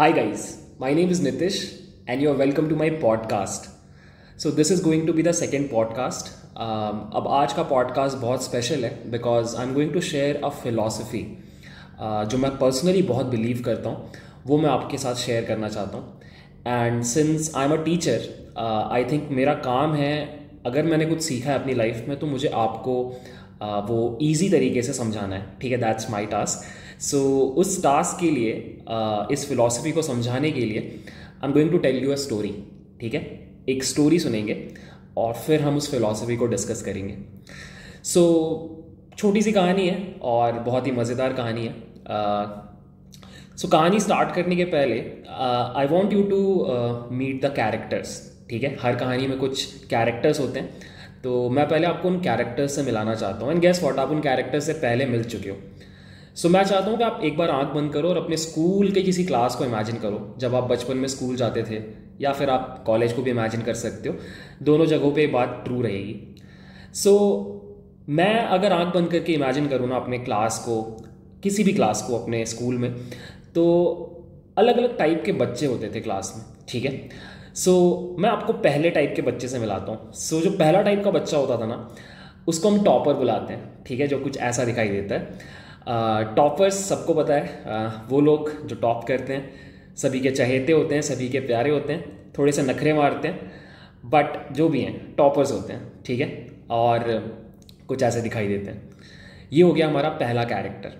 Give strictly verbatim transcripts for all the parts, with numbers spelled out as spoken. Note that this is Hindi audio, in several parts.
Hi guys, my name is Nitish and you are welcome to my podcast. So this is going to be the second podcast. Um, अब आज का podcast बहुत स्पेशल है because I'm going to share a philosophy uh, जो मैं personally बहुत believe करता हूँ, वो मैं आपके साथ share करना चाहता हूँ. And since I'm a teacher, uh, I think मेरा काम है, अगर मैंने कुछ सीखा है अपनी लाइफ में तो मुझे आपको uh, वो ईजी तरीके से समझाना है. ठीक है, दैट्स माई टास्क. सो उस टास्क के लिए uh, इस फिलॉसफी को समझाने के लिए I am going to tell you a story. ठीक है, एक स्टोरी सुनेंगे और फिर हम उस फिलॉसफी को डिस्कस करेंगे. सो so, छोटी सी कहानी है और बहुत ही मज़ेदार कहानी है. सो uh, so, कहानी स्टार्ट करने के पहले I want you to meet the characters. ठीक है, हर कहानी में कुछ कैरेक्टर्स होते हैं, तो मैं पहले आपको उन कैरेक्टर्स से मिलाना चाहता हूँ. एंड गेस व्हाट, आप उन कैरेक्टर्स से पहले मिल चुके हो. सो so, मैं चाहता हूँ कि आप एक बार आंख बंद करो और अपने स्कूल के किसी क्लास को इमेजिन करो जब आप बचपन में स्कूल जाते थे, या फिर आप कॉलेज को भी इमेजिन कर सकते हो. दोनों जगहों पे बात ट्रू रहेगी. सो so, मैं अगर आंख बंद करके इमेजिन करूँ ना अपने क्लास को, किसी भी क्लास को अपने स्कूल में, तो अलग अलग टाइप के बच्चे होते थे क्लास में. ठीक है, सो so, मैं आपको पहले टाइप के बच्चे से मिलाता हूँ. सो so, जो पहला टाइप का बच्चा होता था ना, उसको हम टॉपर बुलाते हैं. ठीक है, जो कुछ ऐसा दिखाई देता है. टॉपर्स uh, सबको पता है, uh, वो लोग जो टॉप करते हैं सभी के चहेते होते हैं, सभी के प्यारे होते हैं, थोड़े से नखरे मारते हैं, बट जो भी हैं टॉपर्स होते हैं. ठीक है, और कुछ ऐसे दिखाई देते हैं. ये हो गया हमारा पहला कैरेक्टर.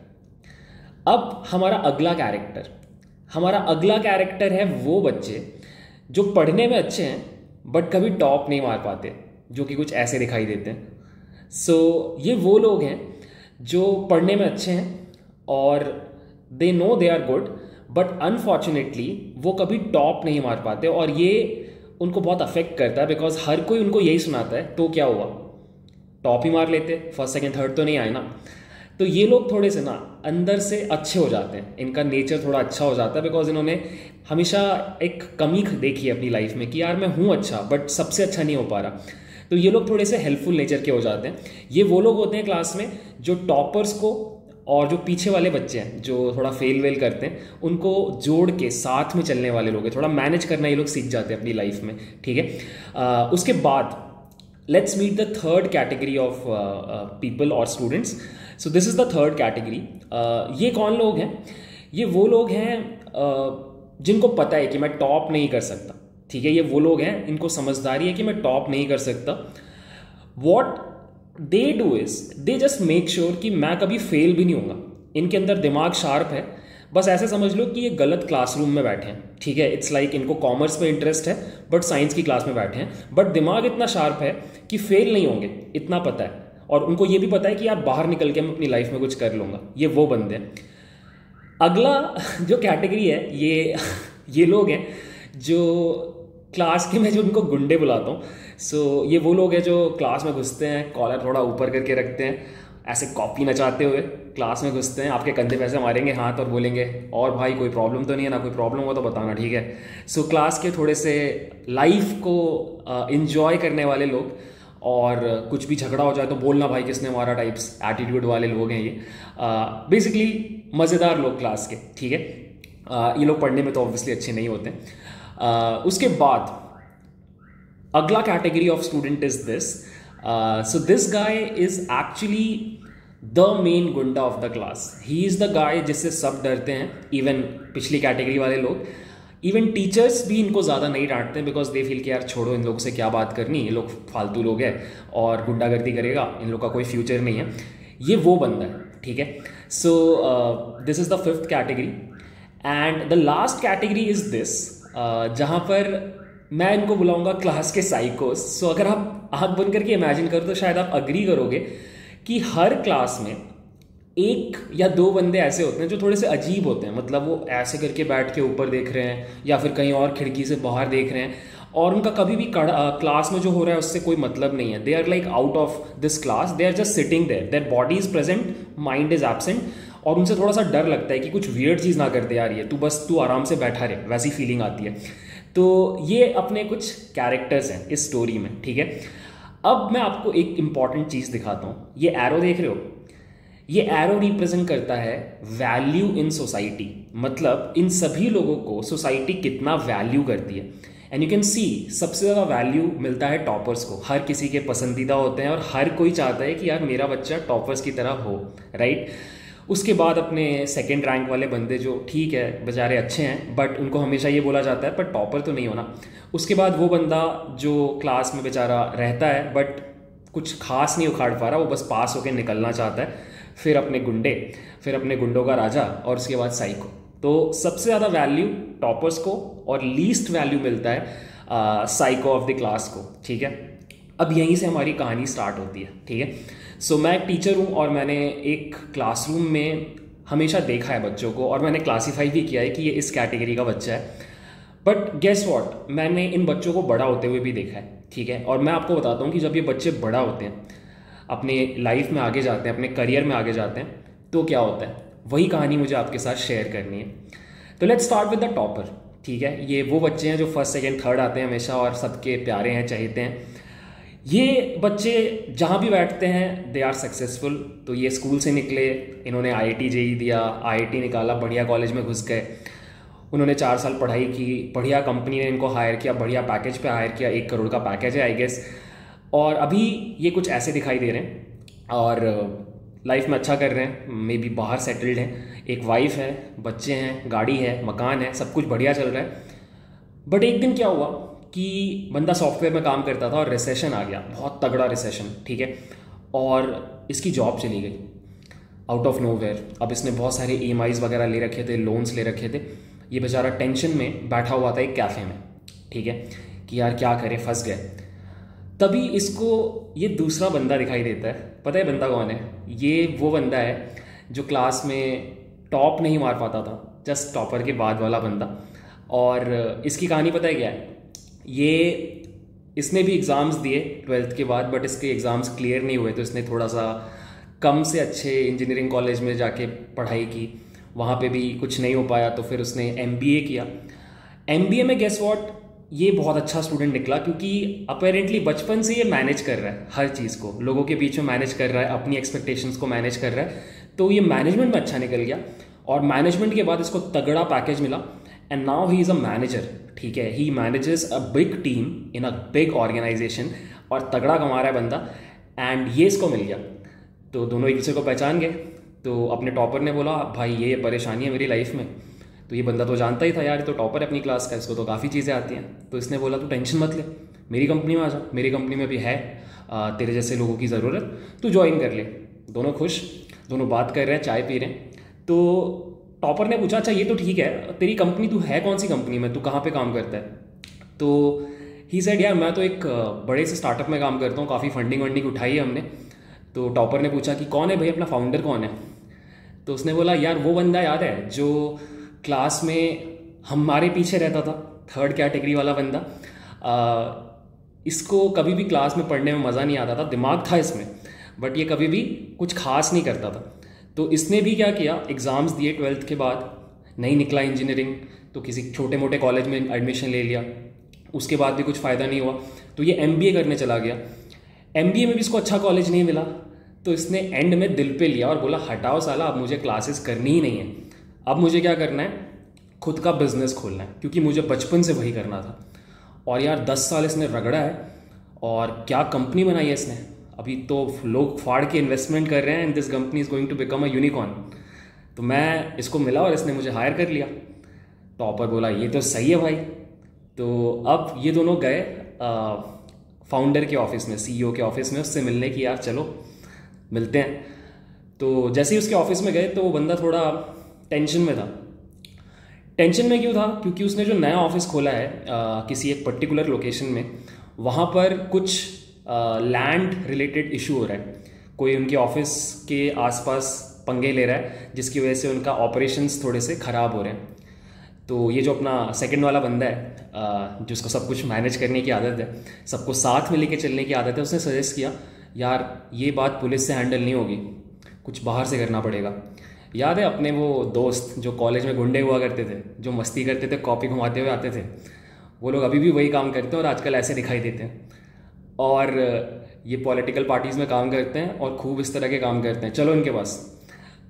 अब हमारा अगला कैरेक्टर हमारा अगला कैरेक्टर है वो बच्चे जो पढ़ने में अच्छे हैं बट कभी टॉप नहीं मार पाते, जो कि कुछ ऐसे दिखाई देते हैं. सो so, ये वो लोग हैं जो पढ़ने में अच्छे हैं और they know they are good, but unfortunately वो कभी टॉप नहीं मार पाते, और ये उनको बहुत अफेक्ट करता है बिकॉज हर कोई उनको यही सुनाता है तो क्या हुआ, टॉप ही मार लेते, फर्स्ट सेकंड थर्ड तो नहीं आए ना. तो ये लोग थोड़े से ना अंदर से अच्छे हो जाते हैं, इनका नेचर थोड़ा अच्छा हो जाता है बिकॉज इन्होंने हमेशा एक कमी देखी है अपनी लाइफ में कि यार मैं हूँ अच्छा बट सबसे अच्छा नहीं हो पा रहा. तो ये लोग थोड़े से हेल्पफुल नेचर के हो जाते हैं. ये वो लोग होते हैं क्लास में जो टॉपर्स को और जो पीछे वाले बच्चे हैं जो थोड़ा फेल वेल करते हैं उनको जोड़ के साथ में चलने वाले लोग हैं. थोड़ा मैनेज करना ये लोग सीख जाते हैं अपनी लाइफ में. ठीक है, uh, उसके बाद let's meet the third category of people और students. So this is the third category. ये कौन लोग हैं? ये वो लोग हैं uh, जिनको पता है कि मैं टॉप नहीं कर सकता. ठीक है, ये वो लोग हैं इनको समझदारी है कि मैं टॉप नहीं कर सकता. What they do is they just make sure कि मैं कभी फेल भी नहीं होऊंगा. इनके अंदर दिमाग शार्प है. बस ऐसे समझ लो कि ये गलत क्लासरूम में बैठे हैं. ठीक है, इट्स लाइक like इनको कॉमर्स में इंटरेस्ट है बट साइंस की क्लास में बैठे हैं, बट दिमाग इतना शार्प है कि फेल नहीं होंगे, इतना पता है. और उनको ये भी पता है कि यार बाहर निकल के मैं अपनी लाइफ में कुछ कर लूँगा. ये वो बंदे हैं. अगला जो कैटेगरी है ये ये लोग हैं जो क्लास के, मैं जो उनको गुंडे बुलाता हूँ. सो so, ये वो लोग हैं जो क्लास में घुसते हैं, कॉलर थोड़ा ऊपर करके रखते हैं, ऐसे कॉपी नचाते हुए क्लास में घुसते हैं, आपके कंधे पे ऐसे मारेंगे हाथ और बोलेंगे और भाई कोई प्रॉब्लम तो नहीं है ना, कोई प्रॉब्लम हो तो बताना. ठीक है, सो so, क्लास के थोड़े से लाइफ को इन्जॉय uh, करने वाले लोग, और कुछ भी झगड़ा हो जाए तो बोलना भाई किसने मारा टाइप्स एटीट्यूड वाले लोग हैं ये. बेसिकली uh, मज़ेदार लोग क्लास के. ठीक है, uh, ये लोग पढ़ने में तो ऑब्वियसली अच्छे नहीं होते. Uh, उसके बाद अगला category of student is this. So this guy is actually the main गुंडा of the class. He is the guy जिससे सब डरते हैं, इवन पिछली कैटेगरी वाले लोग. इवन टीचर्स भी इनको ज़्यादा नहीं डांटते हैं बिकॉज दे फील कि यार छोड़ो, इन लोग से क्या बात करनी, ये लोग फालतू लोग हैं और गुंडागर्दी करेगा, इन लोग का कोई फ्यूचर नहीं है. ये वो बंदा है. ठीक है, so this is the fifth category. And the last category is this, जहाँ पर मैं इनको बुलाऊंगा क्लास के साइकोस. सो अगर आप आंख बंद करके इमेजिन करो तो शायद आप अग्री करोगे कि हर क्लास में एक या दो बंदे ऐसे होते हैं जो थोड़े से अजीब होते हैं. मतलब वो ऐसे करके बैठ के ऊपर देख रहे हैं या फिर कहीं और खिड़की से बाहर देख रहे हैं, और उनका कभी भी क्लास में जो हो रहा है उससे कोई मतलब नहीं है. They are like out of this class, they are just sitting there, their body is present, mind is absent, और उनसे थोड़ा सा डर लगता है कि कुछ वियर्ड चीज़ ना कर दे यार, ये तू बस तू आराम से बैठा रहे, वैसी फीलिंग आती है. तो ये अपने कुछ कैरेक्टर्स हैं इस स्टोरी में. ठीक है, अब मैं आपको एक इंपॉर्टेंट चीज़ दिखाता हूँ. ये एरो देख रहे हो, ये एरो रिप्रेजेंट करता है वैल्यू इन सोसाइटी, मतलब इन सभी लोगों को सोसाइटी कितना वैल्यू करती है। एंड यू कैन सी सबसे ज़्यादा वैल्यू मिलता है टॉपर्स को, हर किसी के पसंदीदा होते हैं और हर कोई चाहता है कि यार मेरा बच्चा टॉपर्स की तरह हो, राइट। उसके बाद अपने सेकेंड रैंक वाले बंदे जो ठीक है बेचारे अच्छे हैं बट उनको हमेशा ये बोला जाता है पर टॉपर तो नहीं होना। उसके बाद वो बंदा जो क्लास में बेचारा रहता है बट कुछ खास नहीं उखाड़ पा रहा, वो बस पास होकर निकलना चाहता है। फिर अपने गुंडे, फिर अपने गुंडों का राजा, और उसके बाद साइको। तो सबसे ज़्यादा वैल्यू टॉपर्स को और लीस्ट वैल्यू मिलता है साइको ऑफ द क्लास को, ठीक है। अब यहीं से हमारी कहानी स्टार्ट होती है, ठीक है। सो मैं एक टीचर हूँ और मैंने एक क्लासरूम में हमेशा देखा है बच्चों को, और मैंने क्लासीफाई भी किया है कि ये इस कैटेगरी का बच्चा है। बट गेस व्हाट, मैंने इन बच्चों को बड़ा होते हुए भी देखा है, ठीक है। और मैं आपको बताता हूँ कि जब ये बच्चे बड़ा होते हैं, अपने लाइफ में आगे जाते हैं, अपने करियर में आगे जाते हैं, तो क्या होता है, वही कहानी मुझे आपके साथ शेयर करनी है। तो let's start with the topper, ठीक है। ये वो बच्चे हैं जो फर्स्ट सेकंड थर्ड आते हैं हमेशा और सबके प्यारे हैं, चाहते हैं। ये बच्चे जहाँ भी बैठते हैं दे आर सक्सेसफुल। तो ये स्कूल से निकले, इन्होंने आई आई टी जे ई दिया, आई आई टी निकाला, बढ़िया कॉलेज में घुस गए, उन्होंने चार साल पढ़ाई की, बढ़िया कंपनी ने इनको हायर किया, बढ़िया पैकेज पे हायर किया, एक करोड़ का पैकेज है आई गेस। और अभी ये कुछ ऐसे दिखाई दे रहे हैं और लाइफ में अच्छा कर रहे हैं, मे बी बाहर सेटल्ड हैं, एक वाइफ है, बच्चे हैं, गाड़ी है, मकान है, सब कुछ बढ़िया चल रहा है। बट एक दिन क्या हुआ कि बंदा सॉफ्टवेयर में काम करता था और रिसेशन आ गया, बहुत तगड़ा रिसेशन, ठीक है। और इसकी जॉब चली गई आउट ऑफ नोवेयर। अब इसने बहुत सारे ई एम आईज़ वगैरह ले रखे थे, लोन्स ले रखे थे। ये बेचारा टेंशन में बैठा हुआ था एक कैफ़े में, ठीक है, कि यार क्या करें, फंस गए। तभी इसको ये दूसरा बंदा दिखाई देता है। पता है बंदा कौन है? ये वो बंदा है जो क्लास में टॉप नहीं मार पाता था, जस्ट टॉपर के बाद वाला बंदा। और इसकी कहानी पता है क्या है? ये इसने भी एग्ज़ाम्स दिए ट्वेल्थ के बाद, बट इसके एग्ज़ाम्स क्लियर नहीं हुए, तो इसने थोड़ा सा कम से अच्छे इंजीनियरिंग कॉलेज में जाके पढ़ाई की, वहाँ पे भी कुछ नहीं हो पाया, तो फिर उसने एम बी ए किया। एम बी ए में गेस व्हाट, ये बहुत अच्छा स्टूडेंट निकला, क्योंकि अपेरेंटली बचपन से ये मैनेज कर रहा है हर चीज़ को, लोगों के बीच में मैनेज कर रहा है, अपनी एक्सपेक्टेशंस को मैनेज कर रहा है। तो ये मैनेजमेंट में अच्छा निकल गया और मैनेजमेंट के बाद इसको तगड़ा पैकेज मिला and now he is a manager, ठीक है। He manages a big team in a big organisation और तगड़ा कमा रहा है बंदा, एंड ये इसको मिल गया। तो दोनों एक दूसरे को पहचान गए। तो अपने टॉपर ने बोला भाई ये परेशानी है मेरी लाइफ में। तो ये बंदा तो जानता ही था यार, ये तो टॉपर है अपनी क्लास का, इसको तो काफ़ी चीज़ें आती हैं। तो इसने बोला तू टेंशन मत ले, मेरी कंपनी में आ जा, मेरी कंपनी में भी है आ, तेरे जैसे लोगों की ज़रूरत, तू ज्वाइन कर ले। दोनों खुश, दोनों बात कर रहे हैं, चाय पी रहे हैं। तो टॉपर ने पूछा अच्छा ये तो ठीक है, तेरी कंपनी, तू है कौन सी कंपनी में, तू कहाँ पे काम करता है? तो ही सेड यार मैं तो एक बड़े से स्टार्टअप में काम करता हूँ, काफ़ी फंडिंग वंडिंग उठाई है हमने। तो टॉपर ने पूछा कि कौन है भाई अपना फाउंडर कौन है? तो उसने बोला यार वो बंदा याद है जो क्लास में हमारे पीछे रहता था, थर्ड कैटेगरी वाला बंदा। आ, इसको कभी भी क्लास में पढ़ने में मज़ा नहीं आता था, दिमाग था इसमें बट ये कभी भी कुछ खास नहीं करता था। तो इसने भी क्या किया, एग्ज़ाम्स दिए ट्वेल्थ के बाद, नहीं निकला इंजीनियरिंग, तो किसी छोटे मोटे कॉलेज में एडमिशन ले लिया, उसके बाद भी कुछ फ़ायदा नहीं हुआ, तो ये एम बी ए करने चला गया। एम बी ए में भी इसको अच्छा कॉलेज नहीं मिला, तो इसने एंड में दिल पे लिया और बोला हटाओ साला, अब मुझे क्लासेस करनी ही नहीं है, अब मुझे क्या करना है, खुद का बिजनेस खोलना है, क्योंकि मुझे बचपन से वही करना था। और यार दस साल इसने रगड़ा है और क्या कंपनी बनाई है इसने, अभी तो लोग फाड़ के इन्वेस्टमेंट कर रहे हैं and this company is going to become a unicorn. तो मैं इसको मिला और इसने मुझे हायर कर लिया। टॉपर बोला ये तो सही है भाई। तो अब ये दोनों गए फाउंडर के ऑफिस में, सी ई ओ के ऑफिस में, उससे मिलने की, यार चलो मिलते हैं। तो जैसे ही उसके ऑफिस में गए तो वो बंदा थोड़ा टेंशन में था। टेंशन में क्यों था? क्योंकि उसने जो नया ऑफिस खोला है आ, किसी एक पर्टिकुलर लोकेशन में, वहाँ पर कुछ लैंड रिलेटेड इशू हो रहा है। कोई उनके ऑफिस के आसपास पंगे ले रहा है, जिसकी वजह से उनका ऑपरेशंस थोड़े से ख़राब हो रहे हैं। तो ये जो अपना सेकंड वाला बंदा है, जिसको सब कुछ मैनेज करने की आदत है, सबको साथ में लेके चलने की आदत है, उसने सजेस्ट किया यार ये बात पुलिस से हैंडल नहीं होगी, कुछ बाहर से करना पड़ेगा। याद है अपने वो दोस्त जो कॉलेज में गुंडे हुआ करते थे, जो मस्ती करते थे, कॉपी घुमाते हुए आते थे, वो लोग अभी भी वही काम करते हैं और आजकल ऐसे दिखाई देते हैं। और ये पॉलिटिकल पार्टीज़ में काम करते हैं और खूब इस तरह के काम करते हैं। चलो इनके पास।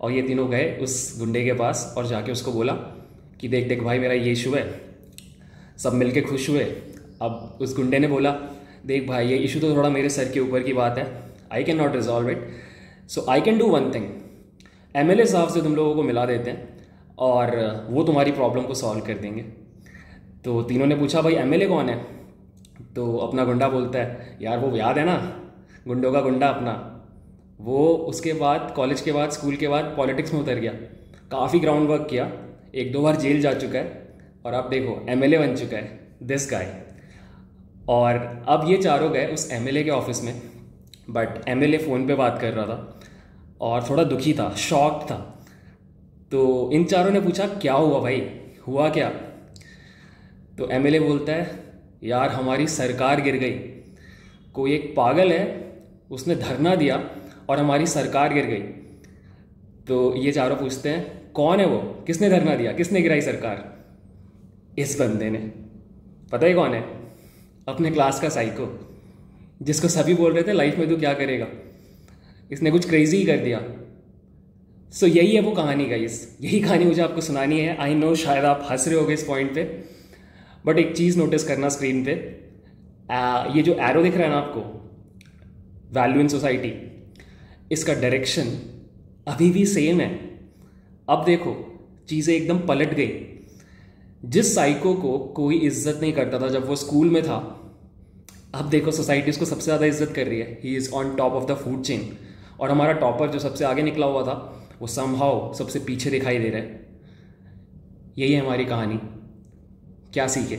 और ये तीनों गए उस गुंडे के पास और जाके उसको बोला कि देख देख भाई मेरा ये इशू है। सब मिलके खुश हुए। अब उस गुंडे ने बोला देख भाई ये इशू तो थोड़ा मेरे सर के ऊपर की बात है, I can not resolve it, so I can do one thing, MLA साहब से तुम लोगों को मिला देते हैं और वो तुम्हारी प्रॉब्लम को सॉल्व कर देंगे। तो तीनों ने पूछा भाई एमएलए कौन है? तो अपना गुंडा बोलता है यार वो याद है ना, गुंडों का गुंडा अपना, वो उसके बाद कॉलेज के बाद स्कूल के बाद पॉलिटिक्स में उतर गया, काफ़ी ग्राउंड वर्क किया, एक दो बार जेल जा चुका है और अब देखो एमएलए बन चुका है, दिस गाय। और अब ये चारों गए उस एमएलए के ऑफिस में, बट एमएलए फ़ोन पे बात कर रहा था और थोड़ा दुखी था, शॉक्ड था। तो इन चारों ने पूछा क्या हुआ भाई, हुआ क्या? तो एमएलए बोलता है यार हमारी सरकार गिर गई, कोई एक पागल है उसने धरना दिया और हमारी सरकार गिर गई। तो ये चारों पूछते हैं कौन है वो, किसने धरना दिया, किसने गिराई सरकार? इस बंदे ने। पता ही कौन है? अपने क्लास का साइको, जिसको सभी बोल रहे थे लाइफ में तू क्या करेगा, इसने कुछ क्रेजी ही कर दिया। सो so, यही है वो कहानी गाइस, यही कहानी मुझे आपको सुनानी है। आई नो शायद आप हंस रहे होगे इस पॉइंट पे, बट एक चीज़ नोटिस करना स्क्रीन पे, आ, ये जो एरो दिख रहा है ना आपको, वैल्यू इन सोसाइटी, इसका डायरेक्शन अभी भी सेम है। अब देखो चीज़ें एकदम पलट गई। जिस साइको को कोई इज्जत नहीं करता था जब वो स्कूल में था, अब देखो सोसाइटी उसको सबसे ज़्यादा इज्जत कर रही है। He is on top of the food chain. और हमारा टॉपर जो सबसे आगे निकला हुआ था वो समहाउ सबसे पीछे दिखाई दे रहा है। यही है हमारी कहानी। क्या सीखे?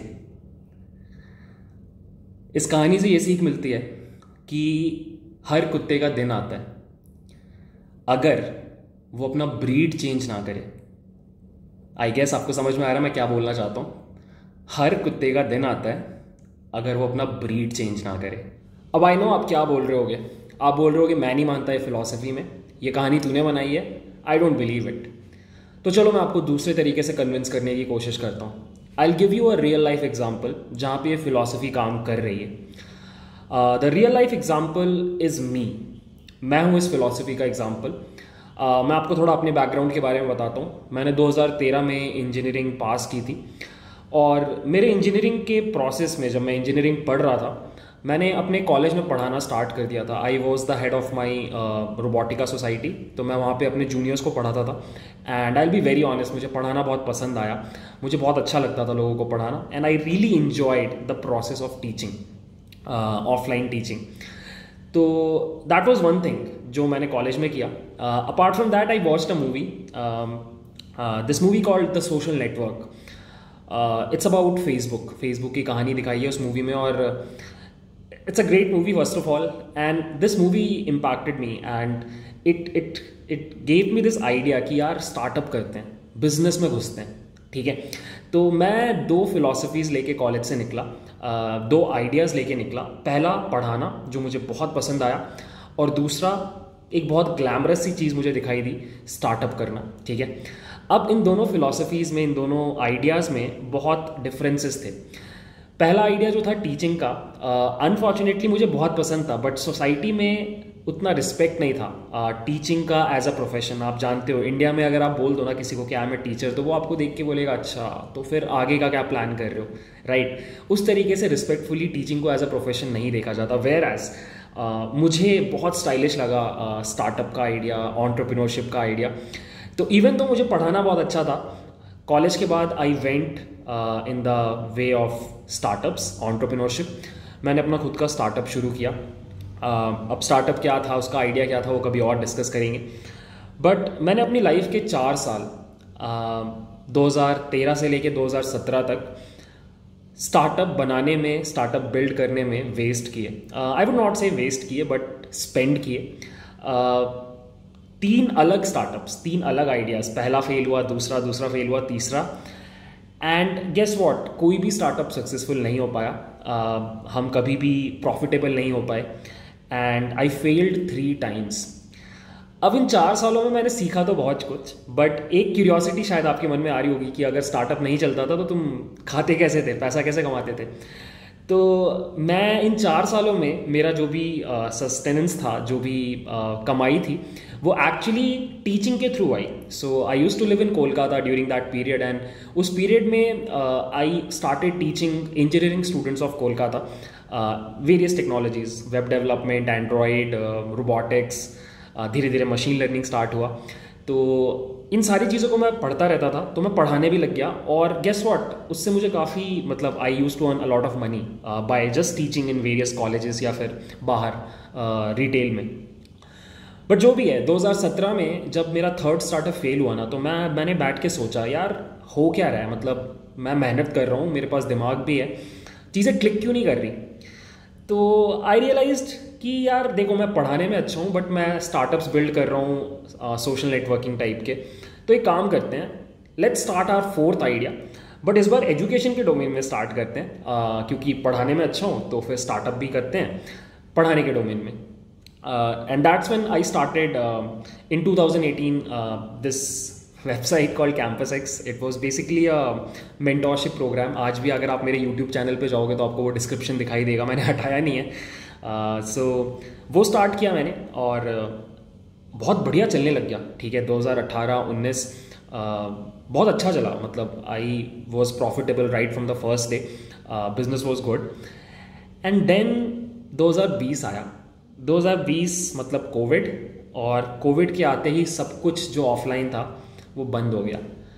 इस कहानी से ये सीख मिलती है कि हर कुत्ते का दिन आता है अगर वो अपना ब्रीड चेंज ना करे। आई गेस आपको समझ में आ रहा है मैं क्या बोलना चाहता हूँ। हर कुत्ते का दिन आता है अगर वो अपना ब्रीड चेंज ना करे। अब आई नो आप क्या बोल रहे होगे, आप बोल रहे होगे मैं नहीं मानता ये फिलॉसफी में, ये कहानी तूने बनाई है, आई डोंट बिलीव इट। तो चलो मैं आपको दूसरे तरीके से कन्विंस करने की कोशिश करता हूँ। I will give you a real life example जहाँ पे ये फिलॉसफी काम कर रही है। The real life example is me. मैं हूँ इस फिलॉसफी का एग्जाम्पल। uh, मैं आपको थोड़ा अपने बैकग्राउंड के बारे में बताता हूँ। मैंने दो हज़ार तेरह में इंजीनियरिंग पास की थी और मेरे इंजीनियरिंग के प्रोसेस में जब मैं इंजीनियरिंग पढ़ रहा था, मैंने अपने कॉलेज में पढ़ाना स्टार्ट कर दिया था। I was the head of my Robotica society, तो मैं वहाँ पे अपने जूनियर्स को पढ़ाता था। And I will be very honest, मुझे पढ़ाना बहुत पसंद आया, मुझे बहुत अच्छा लगता था लोगों को पढ़ाना। And I really enjoyed the process of teaching, offline teaching. तो दैट वॉज वन थिंग जो मैंने कॉलेज में किया। Apart from that I watched a movie, this movie called the Social Network. It's about Facebook. Facebook की कहानी दिखाई है उस मूवी में और it's a great movie first of all, and this movie impacted me and it it it gave me this idea कि यार स्टार्टअप करते हैं, बिजनेस में घुसते हैं, ठीक है। तो मैं दो फिलॉसफीज़ लेके कॉलेज से निकला, uh, दो आइडियाज़ लेके निकला। पहला पढ़ाना जो मुझे बहुत पसंद आया, और दूसरा एक बहुत ग्लैमरस सी चीज़ मुझे दिखाई दी, स्टार्टअप करना, ठीक है। अब इन दोनों फिलॉसफीज़ में, इन दोनों आइडियाज़ में बहुत डिफरेंसेस थे। पहला आइडिया जो था टीचिंग का, अनफॉर्चुनेटली uh, मुझे बहुत पसंद था, बट सोसाइटी में उतना रिस्पेक्ट नहीं था टीचिंग uh, का एज अ प्रोफेशन। आप जानते हो इंडिया में अगर आप बोल दो ना किसी को कि आई एम ए टीचर, तो वो आपको देख के बोलेगा अच्छा तो फिर आगे का क्या प्लान कर रहे हो, राइट right? उस तरीके से रिस्पेक्टफुली टीचिंग को एज अ प्रोफेशन नहीं देखा जाता। वेयर एज uh, मुझे बहुत स्टाइलिश लगा स्टार्टअप uh, का आइडिया, एंटरप्रेन्योरशिप का आइडिया। तो इवन तो मुझे पढ़ाना बहुत अच्छा था, कॉलेज के बाद I went in the way of startups, entrepreneurship. मैंने अपना खुद का स्टार्टअप शुरू किया। uh, अब स्टार्टअप क्या था, उसका आइडिया क्या था, वो कभी और डिस्कस करेंगे। बट मैंने अपनी लाइफ के चार साल uh, दो हज़ार तेरह से लेके दो हज़ार सत्रह तक स्टार्टअप बनाने में, स्टार्टअप बिल्ड करने में वेस्ट किए। I would not say waste किए बट स्पेंड किए। uh, तीन अलग स्टार्टअप्स, तीन अलग आइडियाज़, पहला फेल हुआ, दूसरा दूसरा फेल हुआ, तीसरा। एंड गेस व्हाट, कोई भी स्टार्टअप सक्सेसफुल नहीं हो पाया। uh, हम कभी भी प्रॉफिटेबल नहीं हो पाए and I failed three times. अब इन चार सालों में मैंने सीखा तो बहुत कुछ, बट एक क्यूरियोसिटी शायद आपके मन में आ रही होगी कि अगर स्टार्टअप नहीं चलता था तो तुम खाते कैसे थे, पैसा कैसे कमाते थे। तो मैं इन चार सालों में मेरा जो भी सस्टेनेंस uh, था, जो भी uh, कमाई थी, वो एक्चुअली टीचिंग के थ्रू आई. So I used to live in Kolkata during that period, and उस पीरियड में I started teaching engineering students of Kolkata various technologies, web development, android, robotics, धीरे धीरे मशीन लर्निंग स्टार्ट हुआ. तो इन सारी चीज़ों को मैं पढ़ता रहता था, तो मैं पढ़ाने भी लग गया. और गेस व्हाट, उससे मुझे काफ़ी मतलब I used to earn a lot of money by just teaching in various colleges या फिर बाहर रिटेल uh, में. बट जो भी है, दो हज़ार सत्रह में जब मेरा थर्ड स्टार्टअप फेल हुआ ना, तो मैं मैंने बैठ के सोचा यार हो क्या रहा है, मतलब मैं मेहनत कर रहा हूँ, मेरे पास दिमाग भी है, चीज़ें क्लिक क्यों नहीं कर रही. तो आई रियलाइज्ड कि यार देखो मैं पढ़ाने में अच्छा हूँ बट मैं स्टार्टअप्स बिल्ड कर रहा हूँ सोशल नेटवर्किंग टाइप के. तो एक काम करते हैं, let's start our fourth idea, but इस बार एजुकेशन के डोमेन में स्टार्ट करते हैं, uh, क्योंकि पढ़ाने में अच्छा हूँ तो फिर स्टार्टअप भी करते हैं पढ़ाने के डोमेन में. And that's when I started in two thousand eighteen this website called Campus X. It was basically a mentorship programme. आज भी अगर आप मेरे यूट्यूब चैनल पे जाओगे तो आपको वो डिस्क्रिप्शन दिखाई देगा, मैंने हटाया नहीं है. सो uh, so, वो स्टार्ट किया मैंने और uh, बहुत बढ़िया चलने लग गया. ठीक है, दो हज़ार अठारह उन्नीस बहुत अच्छा चला, मतलब I was profitable right from the first day, business was good. And then दो हज़ार बीस आया. दो हज़ार बीस मतलब कोविड, और कोविड के आते ही सब कुछ जो ऑफलाइन था वो बंद हो गया.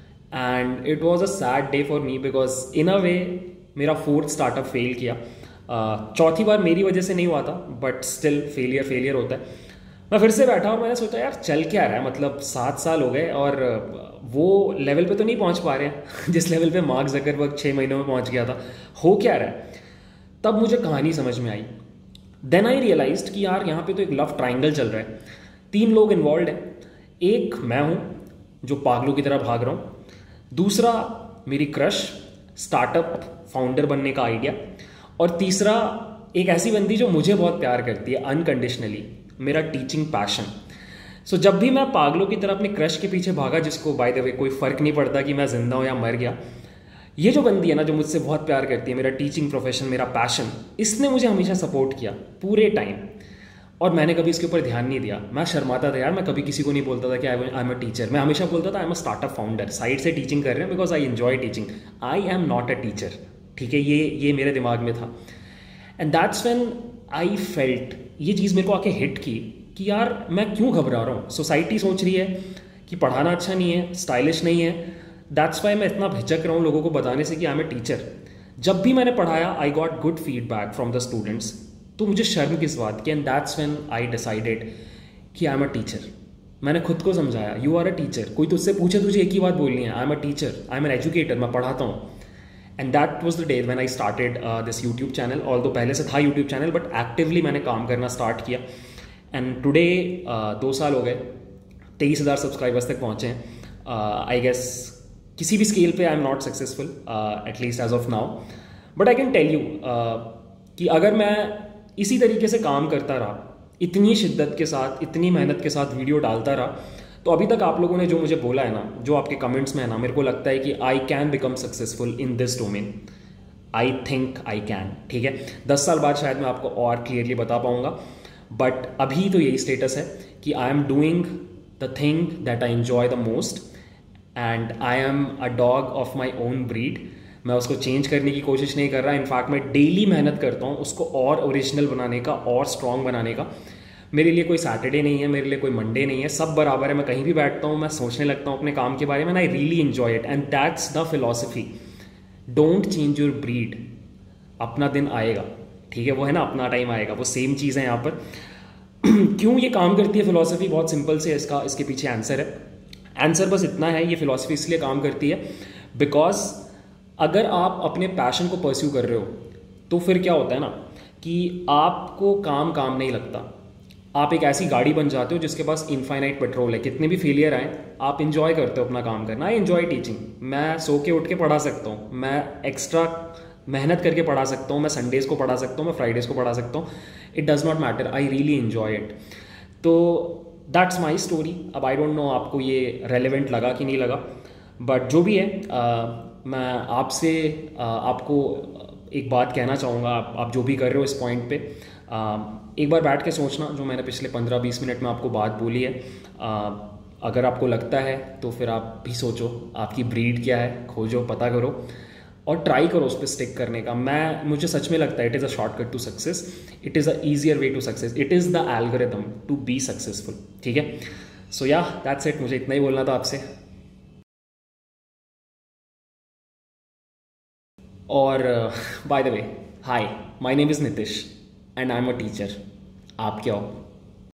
And it was a sad day for me because in a way मेरा फोर्थ स्टार्टअप फेल किया. uh, चौथी बार मेरी वजह से नहीं हुआ था, बट स्टिल फेलियर फेलियर होता है. मैं फिर से बैठा और मैंने सोचा यार चल क्या रहा है, मतलब सात साल हो गए और वो लेवल पे तो नहीं पहुंच पा रहे हैं जिस लेवल पे मार्क ज़करबर्ग छः महीनों में पहुंच गया था. हो क्या रहा है. तब मुझे कहानी समझ में आई. देन आई रियलाइज्ड कि यार यहाँ पे तो एक लव ट्राइंगल चल रहा है, तीन लोग इन्वॉल्व हैं. एक मैं हूँ जो पागलों की तरह भाग रहा हूँ, दूसरा मेरी क्रश, स्टार्टअप फाउंडर बनने का आइडिया, और तीसरा एक ऐसी बंदी जो मुझे बहुत प्यार करती है अनकंडीशनली, मेरा टीचिंग पैशन. सो जब भी मैं पागलों की तरह अपने क्रश के पीछे भागा, जिसको बाय द वे कोई फ़र्क नहीं पड़ता कि मैं जिंदा हूँ या मर गया, ये जो बंदी है ना जो मुझसे बहुत प्यार करती है, मेरा टीचिंग प्रोफेशन, मेरा पैशन, इसने मुझे हमेशा सपोर्ट किया पूरे टाइम. और मैंने कभी इसके ऊपर ध्यान नहीं दिया. मैं शर्माता था यार, मैं कभी किसी को नहीं बोलता था कि आई एम अ टीचर. मैं हमेशा बोलता था I am a startup founder, side से टीचिंग कर रहे हैं because I enjoy teaching, I am not a teacher. ठीक है, ये ये मेरे दिमाग में था. And that's when I felt, ये चीज़ मेरे को आके हिट की कि यार मैं क्यों घबरा रहा हूँ. सोसाइटी सोच रही है कि पढ़ाना अच्छा नहीं है, स्टाइलिश नहीं है, दैट्स वाई मैं इतना झिझक रहा हूँ लोगों को बताने से कि आई एम अ टीचर. जब भी मैंने पढ़ाया I got good feedback from the students, तो मुझे शर्म किस बात की. And that's when I decided कि आई एम अ टीचर. मैंने खुद को समझाया यू आर अ टीचर. कोई तुझसे पूछे तुझे एक ही बात बोलनी है, I am a teacher, I am an educator, मैं पढ़ाता हूँ. And that was the day when I started this YouTube channel. All तो पहले से था यूट्यूब चैनल, बट एक्टिवली मैंने काम करना स्टार्ट किया. एंड टुडे दो साल हो गए, तेईस हज़ार सब्सक्राइबर्स तक पहुँचे हैं. आई गेस किसी भी स्केल पे I am not successful at least as of now, but I can tell you कि अगर मैं इसी तरीके से काम करता रहा, इतनी शिद्दत के साथ, इतनी मेहनत के साथ वीडियो डालता रहा, तो अभी तक आप लोगों ने जो मुझे बोला है ना, जो आपके कमेंट्स में है ना, मेरे को लगता है कि I can become successful in this domain. I think I can. ठीक है, दस साल बाद शायद मैं आपको और क्लियरली बता पाऊंगा, बट अभी तो यही स्टेटस है कि I am doing the thing that I enjoy the most, and I am a dog of my own breed. मैं उसको चेंज करने की कोशिश नहीं कर रहा. इनफैक्ट मैं डेली मेहनत करता हूँ उसको और ओरिजिनल बनाने का, और स्ट्रॉन्ग बनाने का. मेरे लिए कोई सैटरडे नहीं है, मेरे लिए कोई मंडे नहीं है, सब बराबर है. मैं कहीं भी बैठता हूँ, मैं सोचने लगता हूँ अपने काम के बारे में, I really enjoy it. And that's the philosophy. Don't change your breed. अपना दिन आएगा, ठीक है, वो है ना, अपना टाइम आएगा, वो सेम चीज़ है यहाँ पर. क्यों ये काम करती है फिलॉसफी, बहुत सिंपल से इसका इसके पीछे आंसर है. आंसर बस इतना है, ये फिलॉसफी इसलिए काम करती है बिकॉज अगर आप अपने पैशन को परस्यू कर रहे हो तो फिर क्या होता है ना कि आपको काम काम नहीं लगता. आप एक ऐसी गाड़ी बन जाते हो जिसके पास इनफाइनाइट पेट्रोल है. कितने भी फेलियर आए, आप इंजॉय करते हो अपना काम करना. I enjoy teaching. मैं सो के उठ के पढ़ा सकता हूँ, मैं एक्स्ट्रा मेहनत करके पढ़ा सकता हूँ, मैं संडेज़ को पढ़ा सकता हूँ, मैं फ्राइडेज़ को पढ़ा सकता हूँ. It does not matter, I really enjoy it. तो दैट्स माई स्टोरी. अब आई डोंट नो आपको ये रेलिवेंट लगा कि नहीं लगा, बट जो भी है, uh, मैं आपसे uh, आपको एक बात कहना चाहूँगा, आप आप जो भी कर रहे हो इस पॉइंट पे, आ, एक बार बैठ के सोचना जो मैंने पिछले पंद्रह बीस मिनट में आपको बात बोली है। आ, अगर आपको लगता है तो फिर आप भी सोचो आपकी ब्रीड क्या है, खोजो, पता करो और ट्राई करो उस पर स्टिक करने का। मैं मुझे सच में लगता है it is a shortcut to success, it is a easier way to success, it is the algorithm to be successful. ठीक है, सो या दैट्स इट, मुझे इतना ही बोलना था आपसे। और by the way, hi, my name is Nitish and I am a teacher. आप क्या हो?